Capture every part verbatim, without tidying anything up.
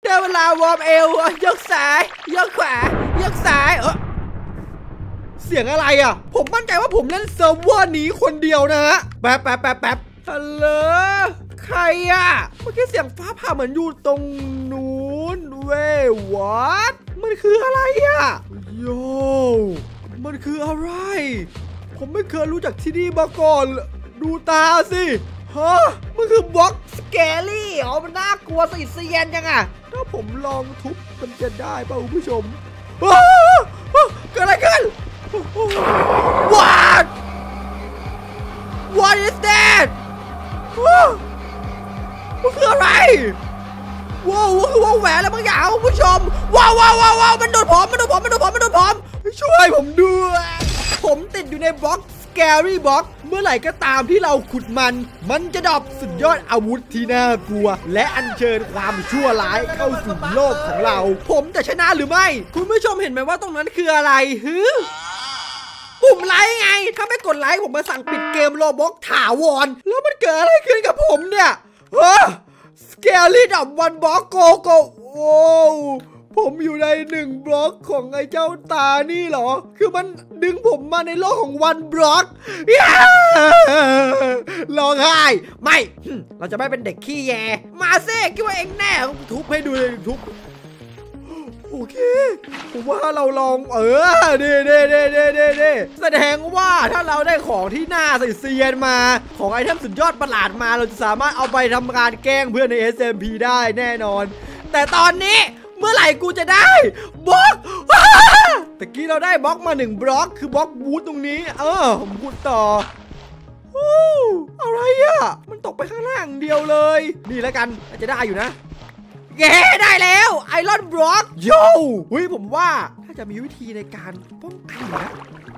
ได้เวลาวอร์มเอวยกซ้ายยกขวายกซ้ายเออเสียงอะไรอ่ะผมมั่นใจว่าผมเล่นเซิร์ฟเวอร์นี้คนเดียวนะฮะแป๊บแป๊บแป๊บแป๊บฮัลโหลใครอ่ะเมื่อกี้เสียงฟ้าผ่าเหมือนอยู่ตรงนู้นเว้ยวัดมันคืออะไรอ่ะโย่มันคืออะไรผมไม่เคยรู้จักที่นี่มาก่อนดูตาสิฮะมันคือบล็อกสแกลี่อ๋อมันน่ากลัวสะอิดสะเอียนยังอ่ะถ้าผมลองทุบมันจะได้ป่ะคุณผู้ชมเกิดอะไรขึ้น What What is that มันคืออะไรว้าวคือวงแหวนอะไรบางอย่างคุณผู้ชมว้าวว้าวว้าวมันโดนผมมันโดนผมมันโดนผมมันโดนผมช่วยผมด้วยผมติดอยู่ในบล็อกแกรี่บ็อกเมื่อไหร่ก็ตามที่เราขุดมันมันจะดรอปสุดยอดอาวุธที่น่ากลัวและอัญเชิญความชั่วร้ายเข้าสู่โลกของเราผมจะชนะหรือไม่คุณผู้ชมเห็นไหมว่าตรงนั้นคืออะไรฮึปุ่มไลค์ไงถ้าไม่กดไลค์ผมมาสั่งปิดเกมโรบล็อกถาวรแล้วมันเกิดอะไรขึ้นกับผมเนี่ยเฮ้ยสแกรี่ดับวันบล็อกโกโกโอ้ผมอยู่ในหนึ่งบล็อกของไอ้เจ้าตานี่เหรอคือมันดึงผมมาในโลกของวันบล็อกร้องไห้ไม่เราจะไม่เป็นเด็กขี้แยมาเซ่คิดว่าเองแน่ทุบให้ดูเลยทุบโอเคผมว่าเราลองเออเด้เด้เด้เด้เด้เด้แสดงว่าถ้าเราได้ของที่น่าใส่เซียนมาของไอเทมสุดยอดประหลาดมาเราจะสามารถเอาไปทำการแกล้งเพื่อนใน เอส เอ็ม พี ได้แน่นอนแต่ตอนนี้เมื่อไหร่กูจะได้บล็อกตะกี้เราได้บล็อกมาหนึ่งบล็อกคือบล็อกบูทตรงนี้เออผมพูดต่ออะไรอ่ะมันตกไปข้างล่างเดียวเลยนี่แล้วกันจะได้อยู่นะแย่ได้แล้วไอรอนบล็อกโย่เฮ้ยผมว่าถ้าจะมีวิธีในการป้องกันนะ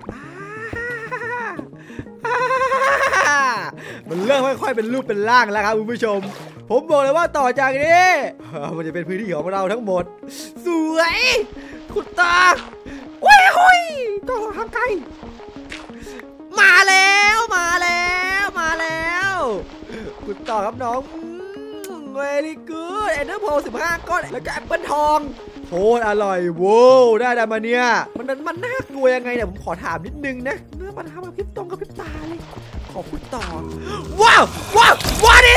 มันเริ่มค่อยๆเป็นรูปเป็นร่างแล้วครับคุณผู้ชมผมบอกเลยว่าต่อจากนี้มันจะเป็นพื้นที่ของเราทั้งหมดสวยคุณตาโอ้ยโอ้ยต่อทางไกลมาแล้วมาแล้วมาแล้วคุณต่อครับน้องเวลี่กูดเอ็นเดอร์โพสิบห้าก้อนแล้วก็แอปเปิลทองโคตรอร่อยโว้ได้ได้มาเนี่ยมันมันน่ากลัวยังไงเนี่ยผมขอถามนิดนึงนะเนื้อมันทำกับพริบตรงกับพริบตาเลยขอคุณต่อว้าวว้าวว้าวดิ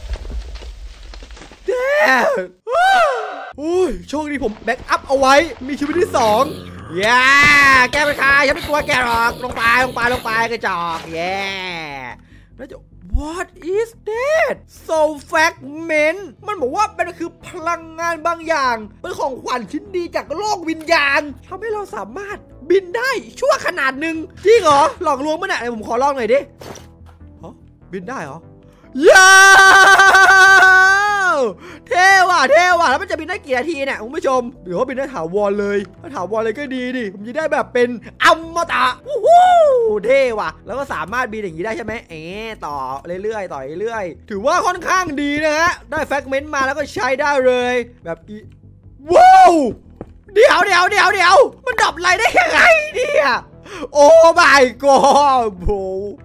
เด้โอ้ยโชคดีผมแบ็กอัพเอาไว้มีชีวิตที่สองแย่แกไปคายฉันไม่กลัวแกหรอกลงไปลงไปลงไปกระจอกแย่แล้วจะ What is that Soul Fragment มันบอกว่าเป็นคือพลังงานบางอย่างเป็นของขวัญชิ้นดีจากโลกวิญญาณทำให้เราสามารถบินได้ชั่วขนาดหนึ่งจริงเหรอหลอกลวงมั้ยเนี่ยผมขอลองหน่อยดิฮะบินได้เหรอยาวเท่ว่ะเท่ว่ะแล้วมันจะบินได้กี่นาทีเนี่ยคุณผู้ชมเดี๋ยวว่าบินได้ถาวรเลยถ้าถาวรเลยก็ดีดิผมจะได้แบบเป็นอมตะวู้ฮู้เท่ว่ะแล้วก็สามารถบินอย่างนี้ได้ใช่ไหมเอ๊ต่อเรื่อยๆต่อเรื่อยๆถือว่าค่อนข้างดีนะฮะได้แฟกเมนต์มาแล้วก็ใช้ได้เลยแบบอีว้าวเดี๋ยวเดี๋ยวเดี๋ยวเดี๋ยวมันดับอะไรได้ยังไงเนี่ยโอ้ my god bro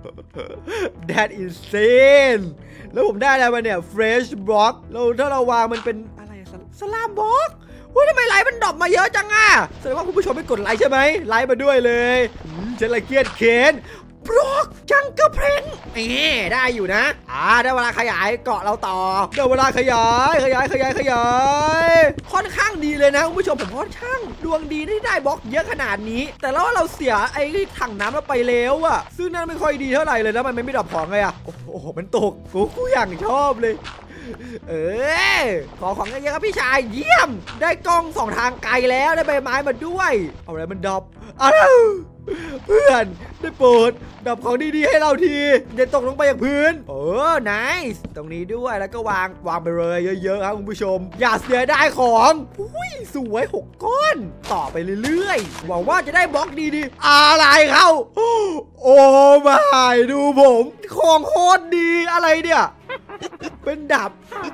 that insane แล้วผมได้อะไรมาเนี่ย fresh block แล้วถ้าเราวางมันเป็นอะไรสลามบล็อกว่าทำไมไลค์มันดรอปมาเยอะจังอ่ะแสดงว่าคุณผู้ชมไม่กดไลค์ใช่ไหมไลค์มาด้วยเลยฉันละเกียดเคนบล็อกจังกระเพงเอ๊ได้อยู่นะอ่าได้เวลาขยายเกาะเราต่อได้เวลาขยายขยายขยายขยายค่อนข้างดีเลยนะคุณผู้ชมผมค่อนข้างดวงดีที่ได้บล็อกเยอะขนาดนี้แต่แล้วเราเสียไอ้ถังน้ำเราไปแล้วอะซึ่งนั่นไม่ค่อยดีเท่าไหร่เลยแล้วมันไม่ดรอปของไงอะโอ้โหมันตกกูกูอย่างชอบเลยเออขอของเยอะๆครับพี่ชายเยี่ยมได้กล้องสองทางไกลแล้วได้ใบไม้มาด้วยเอาอะไรมันดรอปอ้าวเพื่อนได้โปรดดับของดีๆให้เราทีอย่าตกลงไปอย่างพื้นเออ nice ตรงนี้ด้วยแล้วก็วางวางไปเลยเยอะๆครับคุณผู้ชมอย่าเสียได้ของอุ้ยสวยหกก้อนต่อไปเรื่อยๆหวังว่าจะได้บล็อกดีๆอะไรเขาโอ้ไม่ดูผมของโคตรดีอะไรเนี่ยเป็นดับ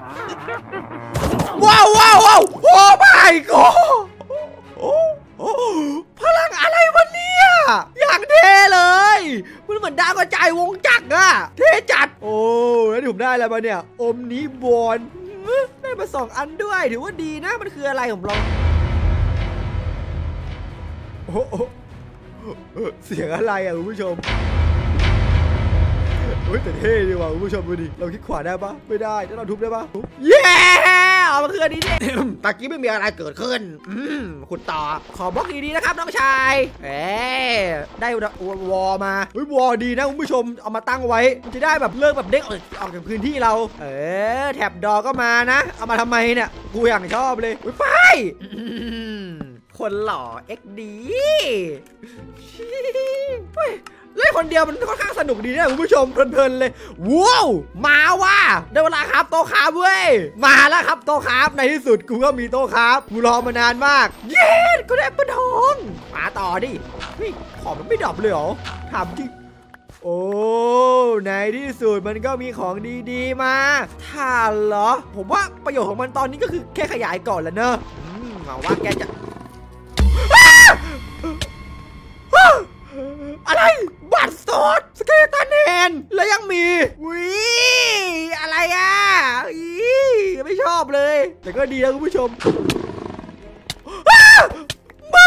ว้าวว้าวว้าวโอ้ไม่ก็พลังอะไรวะเนี่ยอย่างเท่เลยมันเหมือนดาวกระจายวงจักรอะเท่จัดโอ้แล้วผมได้อะไรมาเนี่ยอมนี้บอลได้มาสองอันด้วยถือว่าดีนะมันคืออะไรผมลองโอ้โหเสียงอะไรอ่ะคุณผู้ชมเฮ้ยแต่เท่ดีว่ะคุณผู้ชมดูดิเราคลิกขวาได้ปะไม่ได้ถ้าเราทุบได้ปะเย้เอามาคืออันนี้ดิตะกี้ไม่มีอะไรเกิดขึ้นคุณต่อขอบล็อกดีๆนะครับน้องชายเอ๊ได้วอมาเฮ้ยวอดีนะคุณผู้ชมเอามาตั้งไว้มันจะได้แบบเลิกแบบเด้งออกออกจากพื้นที่เราเออแถบดอก็มานะเอามาทำไมเนี่ยกูอย่างชอบเลยไปคนหล่อ เอ็กซ์ ดี เล่นคนเดียวมันค่อนข้างสนุกดีนะคุณผู้ชมเพลินๆเลยว้าวมาว่ะได้เวลาครับโต๊ะคราฟเว้ยมาแล้วครับโต๊ะคราฟในที่สุดกูก็มีโต๊ะคราฟกูรอมานานมากเย้กูได้ปืนทองมาต่อดิเฮ้ยของมันไม่ดับเลยเหรอถามจริงโอ้ในที่สุดมันก็มีของดีๆมาถ้าเหรอผมว่าประโยชน์ของมันตอนนี้ก็คือแค่ขยายก่อนแล้วเนอะหวังว่าแกจะอะไรบัตรสดสเกเลตันแฮนแล้วยังมีวิอะไรอ่ะอีไม่ชอบเลยแต่ก็ดีนะคุณผู้ชมมา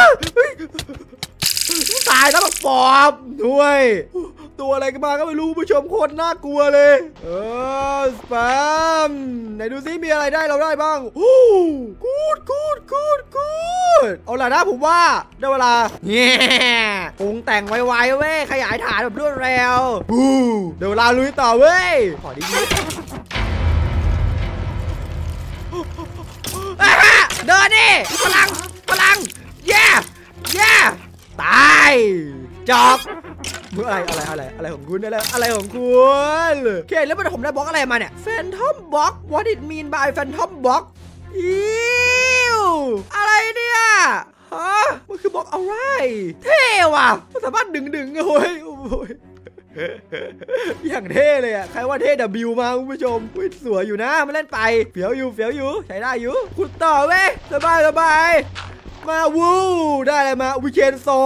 ตายแล้วแบบปอบด้วยตัวอะไรกันมาก็ไม่รู้ผู้ชมโคตรน่ากลัวเลยเออสแปมไหนดูซิมีอะไรได้เราได้บ้างโอ้กูดกูดกูดกูดเอาล่ะนะผมว่าได้เวลาเงี้ยปรุงแต่งไวๆเว้ยขยายฐานแบบรวดเร็วบูเดี๋ยวเวลาลุยต่อเว้ยขอดีเดินดิพลังพลังแย่แย่ตายจบเมื่ออะไรอะไรอะไรอะไรของคุณอะไรอะไรของคุณโอเคแล้วมันผมได้บล็อกอะไรมาเนี่ย Phantom Box What it mean by Phantom Box อิวอะไรเนี่ยฮะมันคือบล็อกอะไรเท่ว่ะมันสามารถดึงดึงโอ้ยโอ้ยอย่างเท่เลยอ่ะใครว่าเท่ W มาคุณผู้ชมสวยอยู่นะมาเล่นไปเฟี้ยวอยู่เฟี้ยวอยู่ใช้ได้อยู่คุณต่อเว้ยสบายสบายมาวูได้อะไรมาวิเคนโซ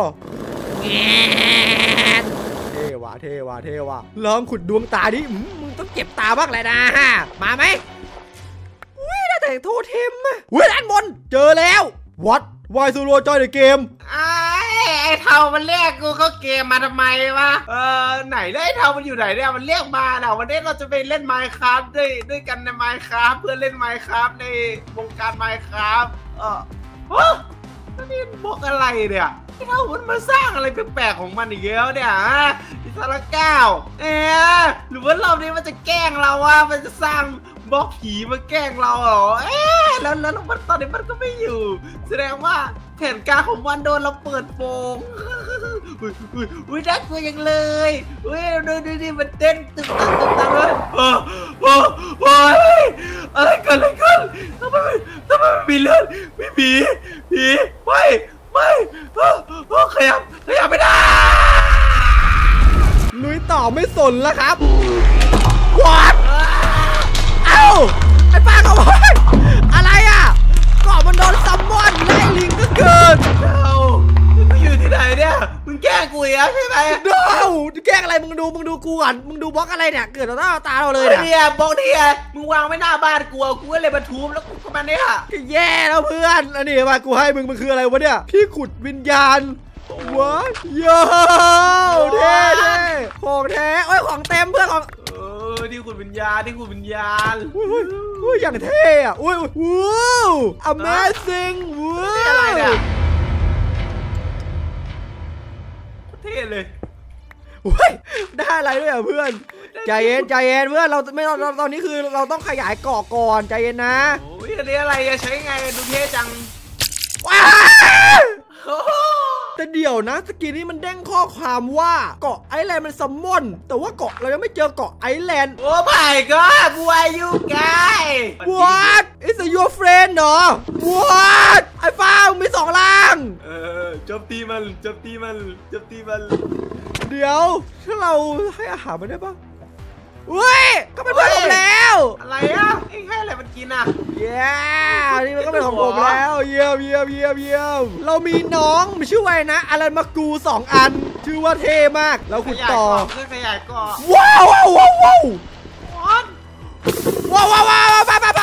เท่ว่ะเท่ว่ะเท่ว่ะลองขุดดวงตาดิมึงต้องเก็บตาบ้างแหละนะมาไหมอุ้ยได้แต่โทเทมอ่ะอุ้ยด้านบนเจอแล้ววัดวายซูโรจอยในเกมไอ้ไอ้เทามันเรียกกูเข้าเกมมาทำไมวะเออไหนเลยไอ้เทามันอยู่ไหนเนี่ยมันเรียกมาเนาะวันนี้เราจะไปเล่น Minecraft ด้วยด้วยกันใน Minecraft เพื่อเล่น Minecraft ในวงการ Minecraft เออโอ้นี่บอกอะไรเนี่ยไอ้เทามันมาสร้างอะไรแปลกๆของมันอีกแล้วเนี่ยฮะอิสระเก้าเอ๊ะหรือว่ารอบนี้มันจะแกล้งเราวะมันจะสร้างบล็อกผีมาแกล้งเราเหรอเอ๊ะแล้วแล้วมันตอนนี้มันก็ไม่อยู่แสดงว่าแผนการของมันโดนเราเปิดโปงอุ้ยอุ้ยอุ้ยน่ากลัวยังเลยอุ้ยดูดูดิมันเต้นตึกตักตึกตักเลยโอ้โอ้โอ้ยอะไรกันอะไรกันทำไมทำไมมีเลือดมีผีผีไม่ไม่โอ้ขยับขยับไม่ได้ลุยต่อไม่สนแล้วครับวัดเอ้าไอ้ป้าเขาบอกอะไรอ่ะเกาะมันโดนซัมมอนไล่ลิงก็เกิดเอ้ามึงอยู่ที่ไหนเนี่ยมึงแกล้งกูอ่ะใช่ไหมเด้อแกล้งอะไรมึงดูมึงดูกูก่อนมึงดูบล็อกอะไรเนี่ยเกิดต่อหน้าตาเราเลยเนี่ยบล็อกเนี่ยมึงวางไว้หน้าบ้านกูกูก็เลยมาทุบแล้วกูก็มาเนี่ยแย่แล้วเพื่อนอันนี้มากูให้มึงมันคืออะไรวะเนี่ยที่ขุดวิญญาณว้าวโย่เท่เท่ของแท้โอ้ยของเต็มเพื่อนของเออที่ขุดวิญญาณที่ขุดวิญญาณอุ้ยอย่างเท่อะอุ้ยว้าว amazing ว้าวอะไรเนี่ยเท่เลยอุ้ยได้อะไรด้วยอ่ะเพื่อนใจเย็นใจเย็นเพื่อนเราไม่เราตอนนี้คือเราต้องขยายเกาะก่อนใจเย็นนะโอ้ยอันนี้อะไรใช้ไงดูเท่จังว้าวแต่เดี๋ยวนะสกินนี้มันเด้งข้อความว่าเกาะไอแลนด์มันซัมมอนแต่ว่าเกาะเรายังไม่เจอเกาะไอแลนด์โอ้ my god who are you guy what is your friend เหรอ what ไอ้ฟ้ามีสองล่างเออจบตีมันจบตีมันจบตีมันเดี๋ยวถ้าเราให้อาหารมันได้ปะเฮ้ยก็เป็นเพื่อนผมแล้วอะไรอ่ะไอ้ให้อะไรมันกินอ่ะเย้นี่มันก็เป็นของผมแล้วเยี่ยมเยี่ยมเยี่ยมเยี่ยมเรามีน้องมีชื่อว่านะอารันมากูสองอันชื่อว่าเท่มากเราขุดต่อเพื่อขยายเกาะว้าวว้าวว้าวว้าวว้าวว้าวว้าวว้าวว้าวว้าว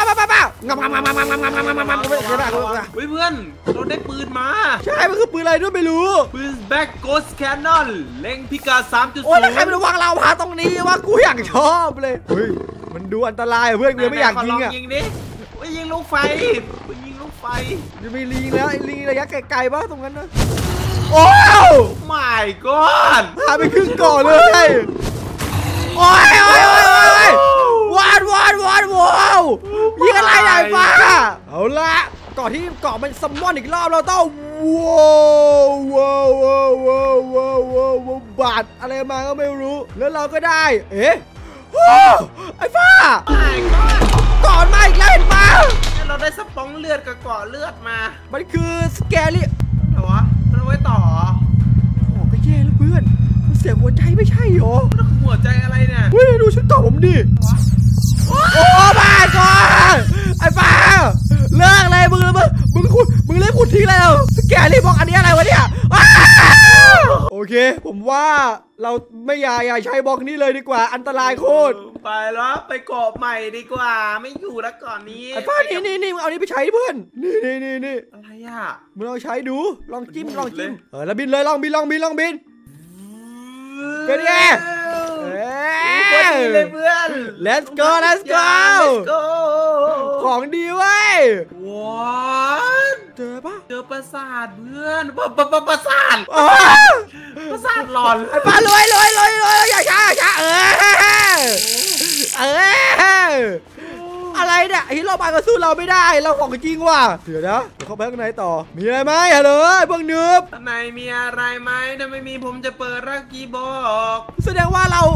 ป้าป้าป้างำงำงำงำงำงำงำงำงำงำเฮ้ยเพื่อนเราได้ปืนมาใช่มันคือปืนอะไรด้วยไม่รู้ปืนแบ็กโกสแคนนอนเล็งพิกัด สามจุดศูนย์โอ้ยแล้วใครมันวางเราพาตรงนี้วะกูอยากชอบเลยเฮ้ยมันดูอันตรายเพื่อนกูไม่อยากยิงอ่ะยิงดิยิงลูกไฟยิงลูกไฟจะมีลิงแล้วไอ้ลิงระยะไกลๆบ้างตรงนั้นนะโอ้ย my god พาไปขึ้นก่อนเลยโอ้ยโอ้ยโอ้ยโอ้ยวาดวาดวาดว้าวยิงอะไรไหนฟ้าเอาละก่อนที่เกาะมันซัมมอนอีกรอบเราต้องว้าวว้าวว้าวว้าวว้าวว้าวบาดอะไรมาก็ไม่รู้แล้วเราก็ได้เอ๊ะไอ้ฟ้าก่อนมาอีกแล้วเห็นปะเราได้สปองเลือดกับเกาะเลือดมามันคือสแกรี่เหรอมันเอาไว้ต่อโอ้ก็แย่แล้วเพื่อนมันเสียหัวใจไม่ใช่หรอหัวใจอะไรเนี่ยเฮ้ยดูชุดเกาะผมดิโอ้มาก่อนไอ้ฟ้าเลิกเลยมึงมึงมึงขุดมึงเลิกขุดทิ้งแล้วสแกรี่บอกอันนี้อะไรวะเนี่ยโอเคผมว่าเราไม่อยากอยากใช้บล็อกนี้เลยดีกว่าอันตรายโคตรไปแล้วไปเกาะใหม่ดีกว่าไม่อยู่แล้วก่อนนี้ไอ้ฟ้านี่นี่นี่มึงเอานี้ไปใช้เพื่อนนี่นี่นี่นี่อะไรอ่ะมึงลองใช้ดูลองจิ้มลองจิ้มเออแล้วบินเลยลองบินลองบินลองบินเป็นไงเฮ้ยเลยเพื่อน let's go let's go ของดีเว้ยว้าเจอปะเจอปราสาทเพื่อนปะปะปะปราสาทปราสาทหลอนไอ้ปลารวยรวยรวยรวยอย่าช้าอย่าช้าเออเอออะไรเนี่ยฮีโร่บายก็สู้เราไม่ได้เราของจริงว่ะเดี๋ยวนะเดี๋ยวเข้าไปข้างในต่อมีอะไรไหมฮัลโหลเพิ่งนึบข้างในมีอะไรไหมถ้าไม่มีผมจะเปิดรักกี้บอกแสดงว่าเรา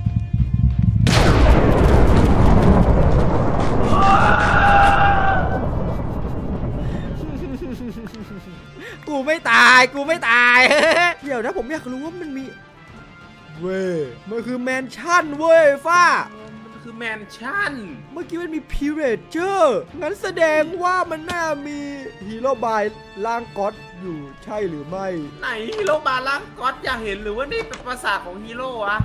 กูไม่ตายกูไม่ตายเดี๋ยวนะผมอยากรู้ว่ามันมีเว้ยมันคือแมนชั่นเว้ยฟ้าคือแมนชั่นเมื่อกี้มันมีพิเรเจอร์งั้นแสดงว่ามันน่ามีฮีโร่บายล่างก๊อตอยู่ใช่หรือไม่ไหนฮีโร่บายล่างก๊อตอยากเห็นหรือว่านี่เป็นภาษาของฮีโร่อะ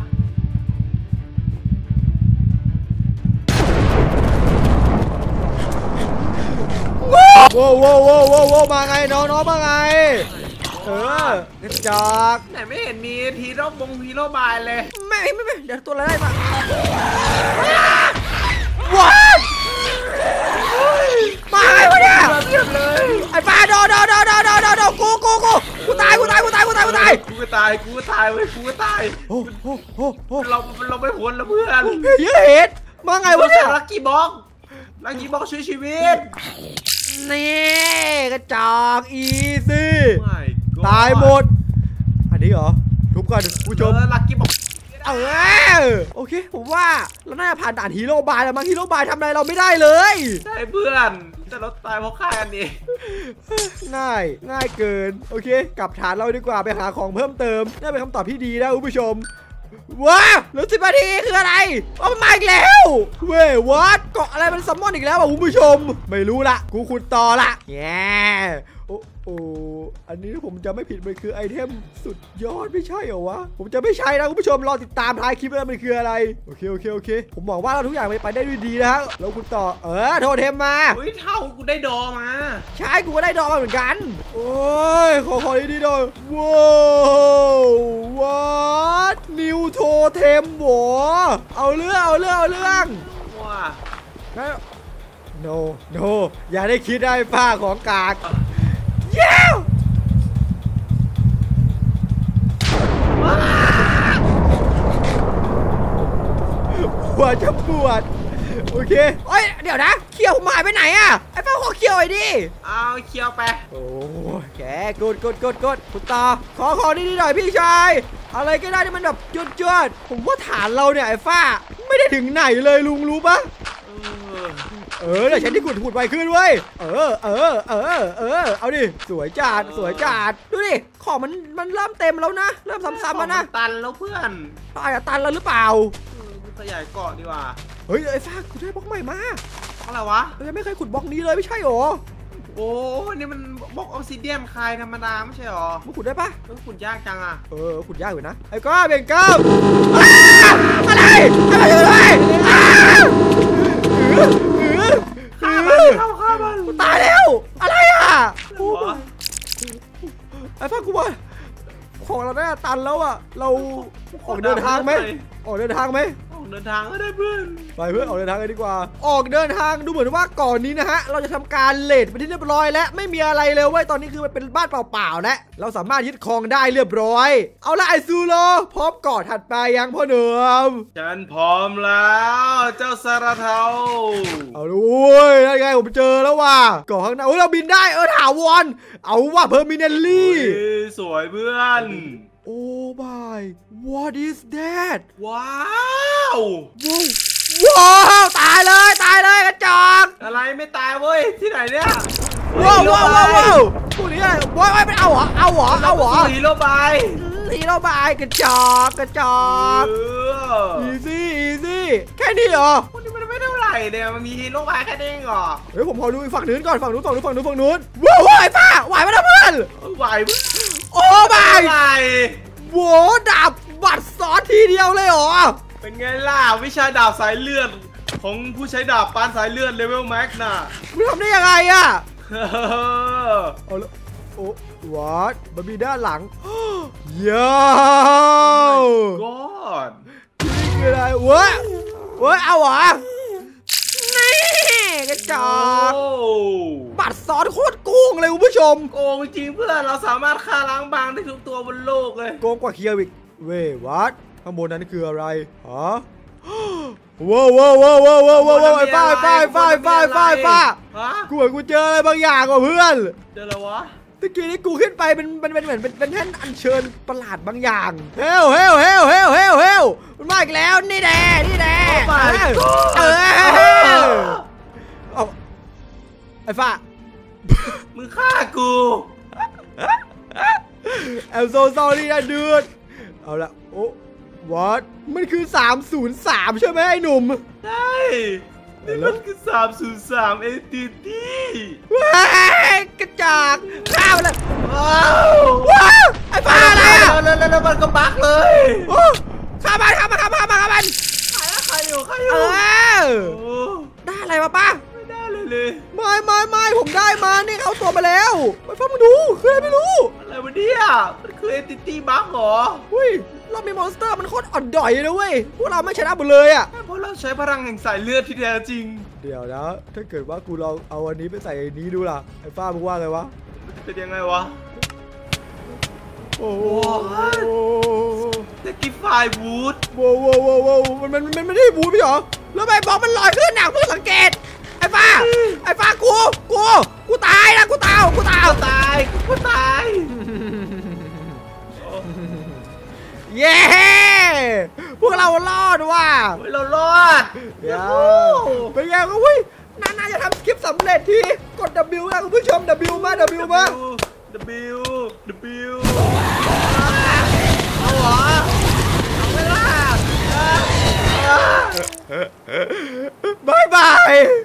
ว้าวว้าวว้าวว้าวมาไงน้องน้องมาไงเออกระจอกไหนไม่เห็นมีฮีโร่บงฮีโร่บายเลยไม่ไม่ไม่เดี๋ยวตัวอะไรมาว้าวมาไงวะเนี่ยไอ้ปลาโดโดโดโดโดโดโดกูกูกูกูตายกูตายกูตายกูตายกูตายกูตายกูตายเว้ยกูตายโอ้โหโอ้โหเราเราไม่พ้นแล้วเพื่อนเฮ้ยมาไงวะเนี่ยลักกี้บ็อกลักกี้บ็อกช่วยชีวิตนี่กระจอกอีซี่ตายหมดอันนี้เหรอทุบก่อนผู้ชมลักกี้บ็อกเออโอเคผมว่าเราน่าจะผ่านด่านฮีโร่บายแล้วมั้งฮีโร่บายทำอะไรเราไม่ได้เลยใช่เพื่อนแต่เราตายเพราะฆ่ากันเองง่ายง่ายเกินโอเคกลับฐานเราดีกว่าไปหาของเพิ่มเติมน่าเป็นคำตอบที่ดีนะคุณผู้ชมว้าเหลือสิบนาทีคืออะไรอ๋อมันมาอีกแล้วเว้ยวัดเกาะอะไรมันซัมมอนอีกแล้วอ่ะคุณผู้ชมไม่รู้ละกูขุดต่อละแง่โอ้โอ้อันนี้ผมจะไม่ผิดมันคือไอเทมสุดยอดไม่ใช่เหรอวะผมจะไม่ใช่นะคุณผู้ชมรอติดตามท้ายคลิปว่ามันคืออะไรโอเคโอเคโอเคผมบอกว่าเราทุกอย่างไปได้ด้วยดีนะฮะแล้วคุณต่อเออโทรเทมมาเฮ้ยเท่ากูได้ดอมาใช่กูก็ได้ดอมาเหมือนกันโอ้ยขอขอดีๆหน่อยว้าววัดนิวโทเทมหวอเอาเรื่องเอาเรื่องเอาเรื่องว้าแล้ว no no อย่าได้คิดได้ป้าของกากเย้หัวจะปวดโอเคเอ้ยเดี๋ยวนะเคียวหมายไปไหนอะไอ้ป้าขอเคียวไอ้ดิเอาเคียวไปโอ้แกกดกดกดกดคุณตาขอขอนี่หน่อยพี่ชายอะไรก็ได้ที่มันแบบจุดจุดผมว่าฐานเราเนี่ยไอ้ฟ้าไม่ได้ถึงไหนเลยลุงรู้ปะเออเดี๋ยวฉันที่ขุดขุดไวขึ้นเว้ยเออเออเออเออเอาดิสวยจัดสวยจัดดูดิของมันมันเริ่มเต็มแล้วนะเริ่มซ้ำๆแล้วนะตันแล้วเพื่อนตายตันแล้วหรือเปล่าขยายเกาะดีกว่าเฮ้ยไอ้ฟ้าขุดได้บล็อกใหม่มาอะไรวะเรายังไม่เคยขุดบล็อกนี้เลยไม่ใช่หรอโอ้นี่มันบล็อกออกซิเดียนคายธรรมดาไม่ใช่หรอมันขุดได้ปะเออขุดยากจังอ่ะเออขุดยากอยู่นะไอ้ก้าเบ่งก้าอะไรอะไรอะไรอะไรขโอ้ยไอ้ฟ้ากูว่าของเราได้ตันแล้วอ่ะเราออกเดินทางไหมออกเดินทางไหมออกเดินทางก็ได้เพื่อนไปเพื่อนออกเดินทางกันดีกว่าออกเดินทางดูเหมือนว่าก่อนนี้นะฮะเราจะทำการเลทไปที่เรียบร้อยแล้วไม่มีอะไรเลยเว้ยตอนนี้คือมันเป็นบ้านเปล่าๆแล้วเราสามารถยึดครองได้เรียบร้อยเอาละไอซูโร่พร้อมก่อถัดไปยังพ่อเหนือมฉันพร้อมแล้วเจ้าซาราเทาเอาด้วยได้ไงผมเจอแล้วว่ะก่อข้างหน้าโอ้เราบินได้เออถาวรเอาว่ะเพอร์มิเนลลี่สวยเพื่อนโอ้ my what is that ว้าวว้าวตายเลยตายเลยกระจอกอะไรไม่ตายเว้ยที่ไหนเนี่ยว้าวว้าวว้าวพวกนี้อะไรว้าวไม่เอาเหรอเอาเหรอเอาเหรอฮีโร่บายฮีโร่บายกระจอกกระจอกอีซี่อีซี่แค่นี้เหรอพวกนี้มันไม่เท่าไหร่เนี่ยมันมีฮีโร่บายแค่นี้เหรอเฮ้ยผมพอดูฝั่งนู้นก่อนฝั่งนู้นฝั่งนู้นฝั่งนู้นฝั่งนู้นว้าวว้าวไอ้ป้าไหวไหมนะเพื่อนไหวโอ้บายโว้ดาบบัดซอสทีเดียวเลยเหรอเป็นไงล่ะวิชาดาบสายเลือดของผู้ใช้ดาบปานสายเลือดเลเวลแม็กน่ะมันทำได้ยังไงอะเอาละโอ้วัดมันมีด้านหลังย้าวก็นี่คืออะไรเว้ยเว้ยเอาเหรอนี่กระจอกบัดซอสโคตรโกงเลยคุณผู้ชมโกงจริงเพื่อนเราสามารถฆ่าล้างบางได้ทุกตัวบนโลกเลยโกงกว่าเคียวอีกเว้ยวัดข้างบนนั้นคืออะไรฮะว้าวว้าวว้าวว้าวว้าวว้าวไอ้ป้าไอ้ป้าไอ้ป้าไอ้ป้าไอ้ป้าไอ้ป้ากูเหมือนกูเจออะไรบางอย่างว่ะเพื่อนเจออะไรวะตะกี้นี้กูขึ้นไปเป็นเป็นเป็นเหมือนเป็นเป็นแท่นอัญเชิญประหลาดบางอย่างเฮลเฮลเฮลเฮลเฮลเฮลมันมาอีกแล้วนี่แน่นี่แน่เออเอาไอ้ฟ้ามึงฆ่ากูแอลโซซอรี่นะเดือดเอาละโอ้วัดมันคือสามศูนย์สามใช่ไหมไอ้หนุ่มใช่นี่มันคือสามศูนย์สามเอติตี้ว้ายกระจอกข้าวเลยว้าวว้าวไอ้ฟ้าอะไรอ่ะแล้วแล้วมันก็บักเลยข้ามันข้ามันข้ามันข้ามันข้ามันใครอยู่ใครอยู่เออได้อะไรมาป้าไม่ได้เลยเลยไม่ไม่ไม่ผมได้มานี่เขาตัวมาแล้วไปฟังมาดูคืออะไรไม่รู้อะไรวะเนี่ยมันคือเอติตี้บักเหรออุ้ยเรามีมอนสเตอร์มันโคตรอ่อนด่อยเลยเว้ยพวกเราไม่ชนะหมดเลยอ่ะเพราะเราใช้พลังแห่งสายเลือดที่แท้จริงเดี๋ยวนะถ้าเกิดว่ากูลองเอาอันนี้ไปใส่อันนี้ดูล่ะไอ้ฟ้ามึงว่าไงวะเป็นยังไงวะโอ้โหเด็กกิฟไฟวูดโว้โว้โว้โว้มันมันมันไม่ได้วูดพี่หรอแล้วใบบล็อกมันลอยขึ้นหนักเพิ่งสังเกตไอ้ฟ้าไอ้ฟ้ากูกูกูตายนะกูตายกูตายตายกูตายเย้พวกเรารอดว่ะเรารอดเป็นไงก็วิ่งน่าจะทำคลิปสำเร็จทีกด W นะคุณผู้ชม W มา W มา W W เอาเหรอเอาเวลาบายบาย